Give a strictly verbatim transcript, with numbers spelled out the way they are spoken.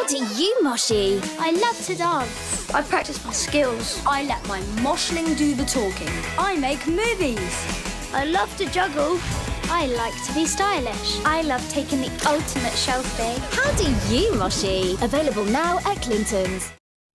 do you, Moshi? I love to dance. I practice my skills. I let my Moshling do the talking. I make movies. I love to juggle. I like to be stylish. I love taking the ultimate selfie. How do you, Moshi? Available now at Clinton's.